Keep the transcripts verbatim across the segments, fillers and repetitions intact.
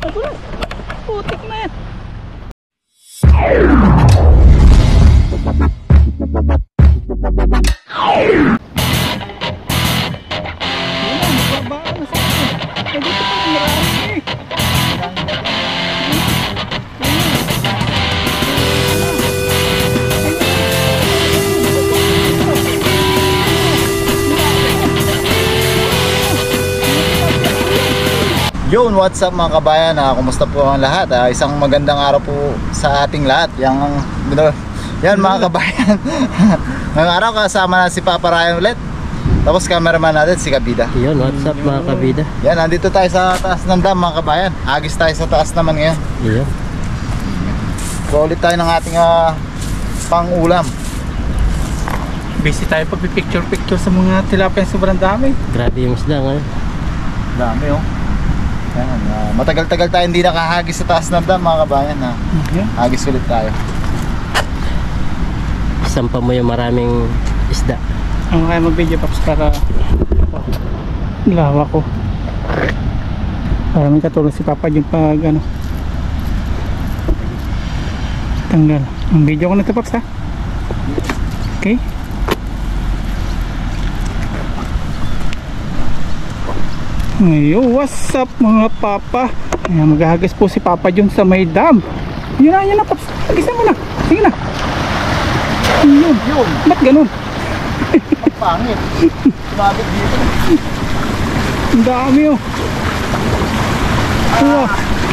Nagulas. Putik na yan. Yun, what's up mga kabayan? Ah, kumusta po ang lahat? Ah, isang magandang araw po sa ating lahat. Yang, yan mga kabayan. Ngayong araw kasama na si Papa Ryan ulit. Tapos cameraman natin si Kabida. Yun, what's up mga kabida? Yan, nandito tayo sa taas ng dam mga kabayan. Agis tayo sa taas naman ngayon. Yun. So ulit tayo ng ating uh, pang-ulam. Busy tayo pag-picture-picture sa mga tilapia. Sobrang dami. Grabe yung isda ngayon. Dami oh. Yan, uh, matagal-tagal tayo hindi nakahagis sa taas ng dam mga kabayan. Ha? Okay. Hagis ulit tayo. Sampa mo yung maraming isda. Ang kaya mag-video paps para lawa ko. Para may katulong si Papa yung pag ano tanggal. Ang video ko na ito paps ha. Okay. Ngayon, what's up mga Papa? Ayan, maghahagis po si Papa dyan sa may dam. Yun na, yun na paps. Hagisan mo na. Sige na. Yun. Yun. Ba't ganun? Pangit. Sumabit dito. Ang dami oh. Wow.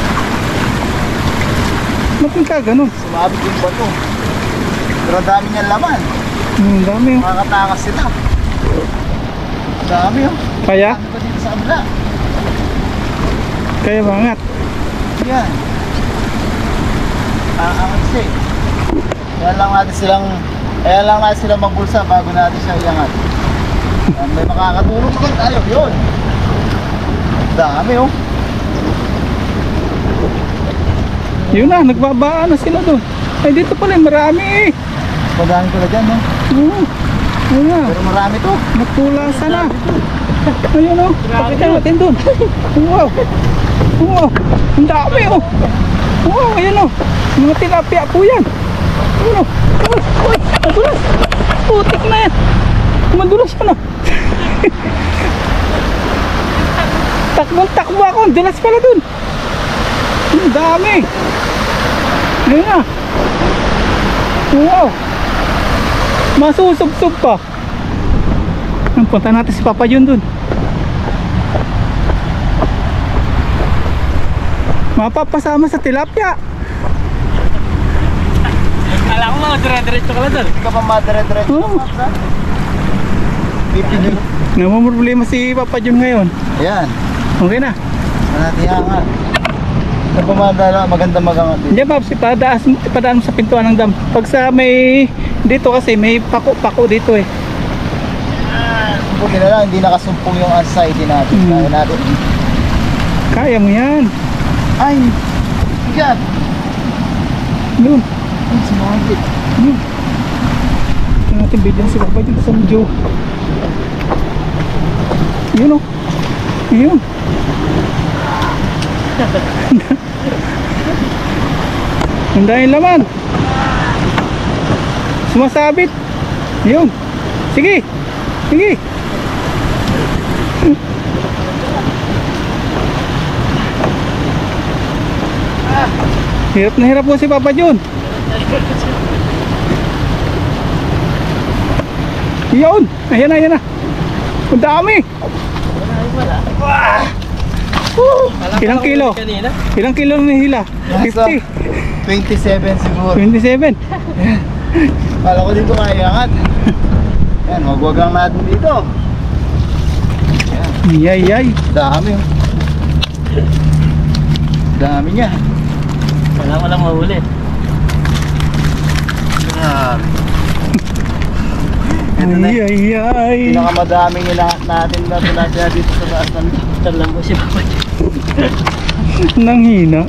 Ba't yung ka ganun? Sumabit yung bato. Pero dami niyang laman. Ang dami oh. Makakatakas sila. Dami oh. Kaya? Dami pa dito sa kabila. Kaya bangat. Yan. Aangat siya eh. Kaya lang natin silang Kaya lang natin silang magbulsa bago natin siya iangat. Yan, may makakatulong naman tayo. Yun. Dami oh. Yun na, nagbabaan na sila doon. Ay dito pala, marami eh. Padami pala dyan no. Oo. Yun na. Pero marami to. Nagtulasa na. Ayun o. Pakita natin doon. Wow. Wow. Ang dami o. Wow. Ayun o. Mga tilapia po yan. Ayun o. Uy. Madulas. Putik na yan. Madulas pa na. Takbong takbo ako. Ang dulas pala doon. Ang dami. Ayun na. Wow. Masusubsob pa. Punta natin si Papa yun dun. Mapapasama sa tilapia. Kala ko mga dire-diretso ka lang dun. Hindi ka pa madire-diretso. Oo. Pipigil. Namumroblema si Papa Jun ngayon. Ayan. Okay na. Natin iangat. Sa pumadala, maganda magangat dito. Diyan Paps, ipadaas, ipadaan mo sa pintuan ng dam. Pag sa may, dito kasi may pako-pako dito eh. Buti na lang, hindi nakasumpong yung anxiety natin. Hmm. Kaya natin. Kaya mo yan. Ay! Bigat! Yun. Ay, sumagit. Yun. Ito natin bigyan si Papa dito sa medyo. Yun o. Yun. Ang dahil laman. Sumasabit. Yun. Sige. Sige. Hirap na hirap po si Papa Jun. Yun. Ayan na, ayan na. Ang dami. Ilang kilo? Ilang kilo na hila? fifty. twenty-seven siguro. twenty-seven. Kala ko dito kaya iangat. Yan, magwag lang natin dito. Yan. Yay, yay. Dami oh. Dami niya. Wala ko lang mahuli. Grabe. Ito na Ay, ay, ay. pinakamadaming ilangat natin na tilapia dito sa taas ng Talam mo si Papa. Nang hina.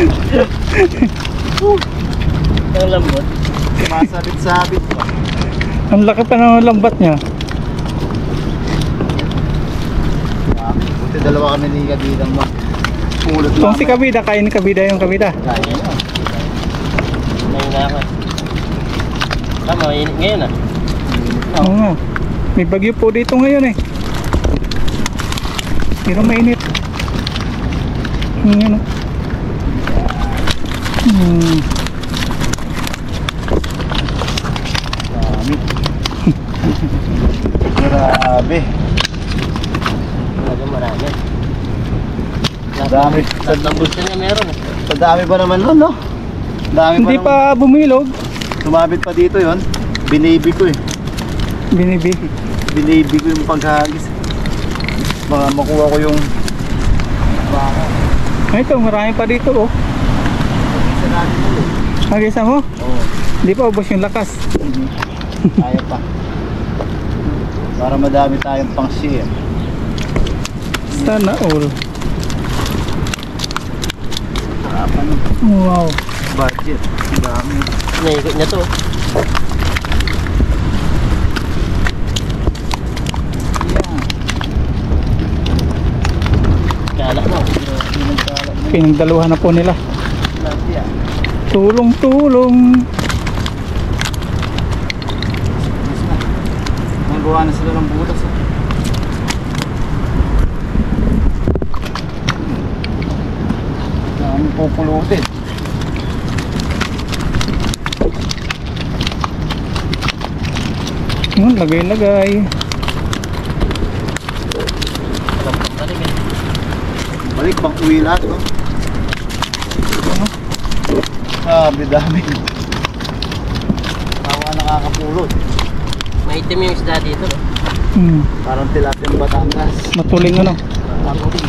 Talam mo. sumasabit-sabit pa. Ang laki pa ng lambat niya. Buti dalawa kami ni Kabidang mo. Pulot Kung si kabida, kain ni kabida yung kabida. Kaya nyo. Ngayon na ako. Tama, mainit ngayon ah. Oo nga. May bagyo po dito ngayon eh. Pero mainit. Ngayon oh. Hmm. Dami. Grabe. Talaga marami. Dami. Tatlong bulsa niya meron eh. Sa dami pa naman nun, no? Dami Hindi pa, pa bumilog. naman. Sumabit pa dito yon. Binibi ko eh. Binibi. Binibi ko yung paghagis. Baka makuha ko yung baka. Ay, ito, marami pa dito oh. Isa natin ulit. Hagisa mo? Oo. Hindi pa ubos yung lakas. Kaya pa. Para madami tayong pang share. Sana all. Harapan. Wow. Budget. Ang dami. Naikot niya to. Yeah. Kala mo. Pinagkala mo. Pinagdaluhan na po nila. Lahat yan. Tulong, tulong. Nagawa na sila ng butas. ah. Dami pupulutin. Yun, lagay-lagay. Alam kong balik eh. Balik bang uwi lahat, no? Sabi dami. Tawa nakakapulot. Maitim yung isda dito. No? Hmm. Parang tilapia ng Batangas. Matuling ano. Ako rin.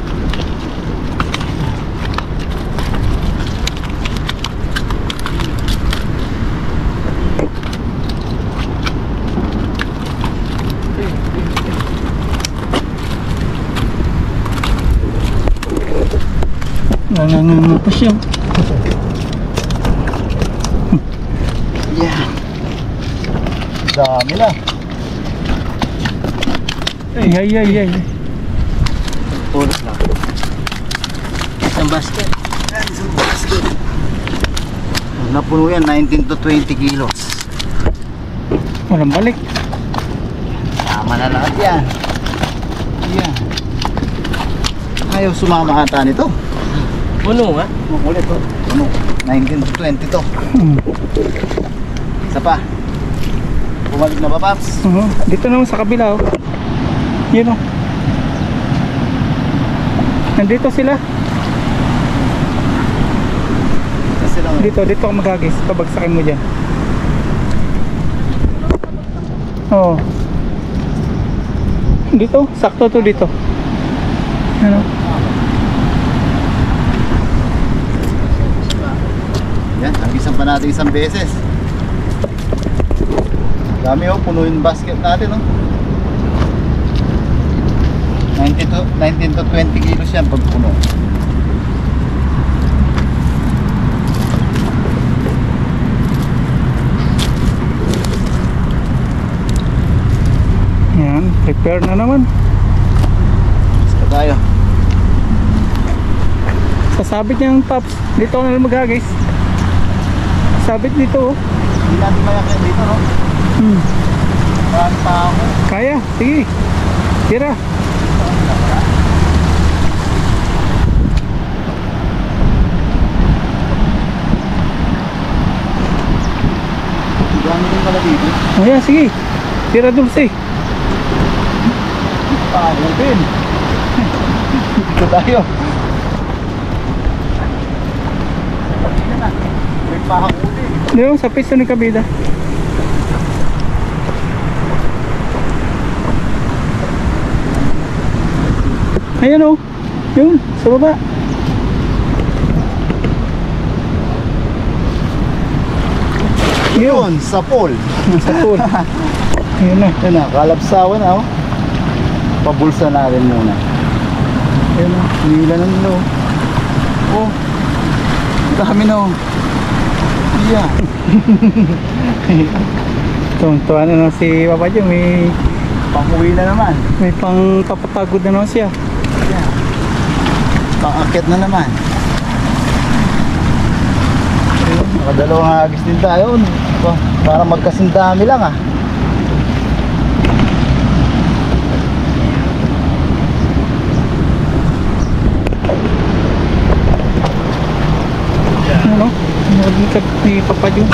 Nangangangapas siya. Yeah. Dami na. Ay, ay, ay, ay. Pulot na. Isang basket. Yan, isang basket. Pag napuno yan, nineteen to twenty kilos. Walang balik. Tama na lahat yan. Yan. Ayaw sumama ata nito. Puno nga. Makulit to. Ano? nineteen to twenty to. Hmm. Isa pa. Bumalik na ba, Paps? Uh-huh. Dito naman sa kabila oh. Yun oh. Nandito sila. Kasi lang. Dito, dito ako maghagis. Pabagsakin mo dyan. Oo. Dito, sakto to dito. Ano? Yan, hagisan pa natin isang beses. Dami oh, puno yung basket natin oh. nineteen to twenty kilos yan pag puno. Yan, prepare na naman. Basta tayo. Sasabit niya yung tops. Dito ako na lang maghagis. Sabit dito oh. Hindi natin mayakin dito no. Hmm. Marami pa ako. Kaya, sige. Tira. Dami din pala dito. Ayan, sige. Tira dulce. Paano din. Dito tayo. May pahuli. Di ba, sa piso ni kabida. Ayan oh. Yun, sa baba. Yun, sa pool. Sa pool. Ayun na. Yun na, kalapsawan na oh. Pabulsa na rin muna. Ayun na, nila na nila oh. Oh, dami na oh. Yeah. Tuwan-tuwa na naman si Papa Joe. May, Pang-uwi na naman. may pang papapagod na naman siya. Yeah. Pang-akyat na naman. Nakadalawang hagis din tayo. Oh, para magkasindami lang ah. Ano? Nagigkat ni Papa Jun.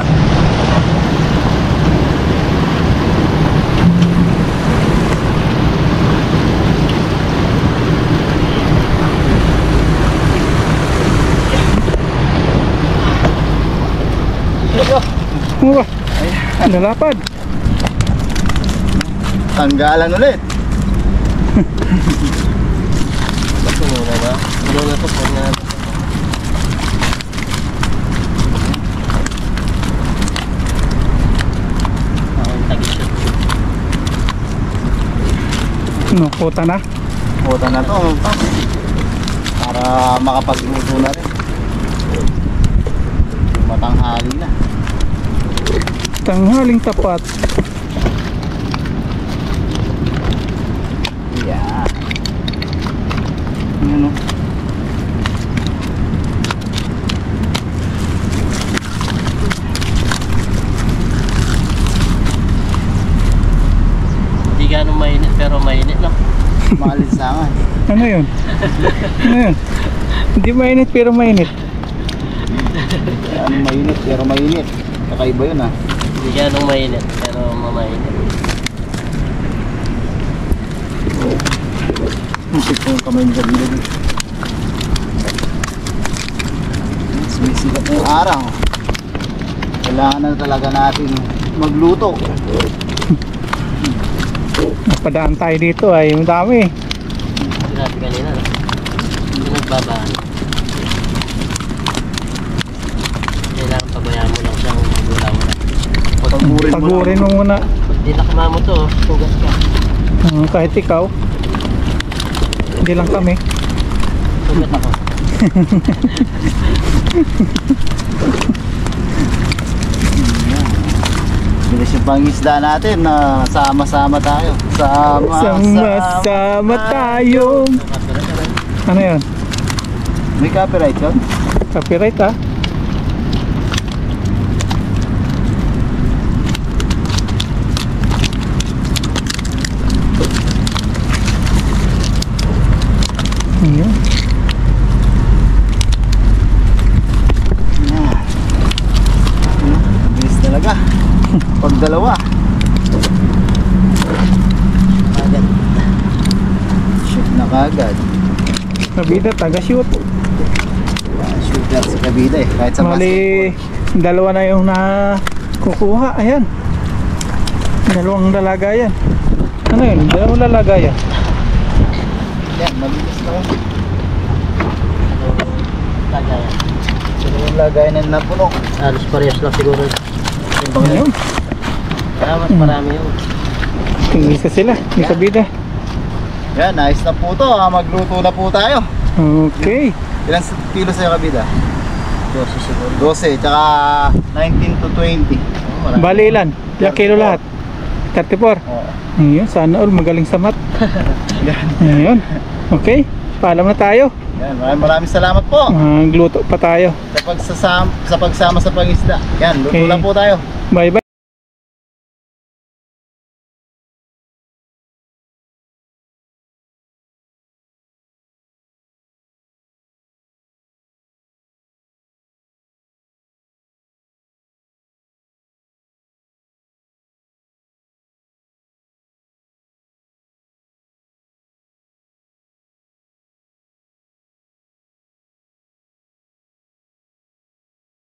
Mura. Nalapad. Tanggalan ulit. Ba't muna ba? Ano na to? Pag na... Ang tagis yun. Ano, kuta na. Puta na to. Para makapagluto na rin. Matanghali na. Tanghaling tapat. Yeah. Ano? Hindi ganong mainit pero mainit no? Maalinsangan. Ano yun? Ano yun? Hindi mainit pero mainit. Ano mainit pero mainit. Kakaiba yun ah. Hindi ganong mainit pero mamainit. Musik ko yung kamay ng gabi. Sumisikat yung araw. Kailangan na talaga natin magluto. Napadaan tayo dito ay ang dami. Grabe kanina no? Hindi nagbabaan. Kailangan pabayaan mo lang siyang magulaw na. Pagurin mo Pagurin lang. mo muna. Pag di nakamamo to, tugas ka. Uh, kahit ikaw. Hindi lang kami. Tugat ako. Bilis yung pangisda natin na sama-sama tayo. Sama, Sama-sama tayo. Ano yun? May copyright yun? Copyright ah. Ayun. Yan. Bilis talaga. Pag dalawa. Agad. Shoot na kagad. Kabida, taga-shoot. Shooter si Kabida eh. Kahit sa Mali, dalawa na yung nakukuha. Ayan. Dalawang dalaga yan. Ano yun? Dalawang dalaga yan. Yan, mabilis na yun. Lagayan. Sino yung lagay na napuno? Alos parehas lang siguro. Ayun. Kaya mas marami yun. Tingisa sila. Yung kabida. Yan, nice na po to. ah. Magluto na po tayo. Okay. Ilang kilo sa'yo Kabida? Dosis siguro. twelve, tsaka nineteen to twenty. Oh, marami. Bali ilan? Ilang kilo lahat? thirty-four. Oo. Ayun, sana all magaling sa mat. Yan. Ayun. Okay. Paalam na tayo. Yan, maraming maraming salamat po Magluto pa tayo. sa pagsasama sa pagsama sa pangisda. Yan, luto Okay. lang po tayo. Bye bye.